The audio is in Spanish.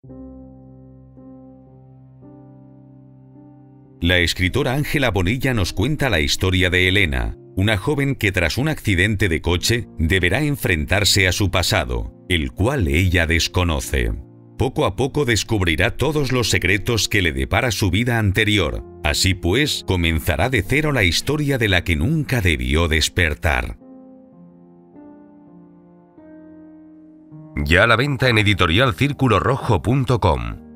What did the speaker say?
La escritora Ángela Bonilla nos cuenta la historia de Elena, una joven que tras un accidente de coche deberá enfrentarse a su pasado, el cual ella desconoce. Poco a poco descubrirá todos los secretos que le depara su vida anterior. Así pues, comenzará de cero la historia de la que nunca debió despertar. Ya a la venta en editorialcirculorrojo.com.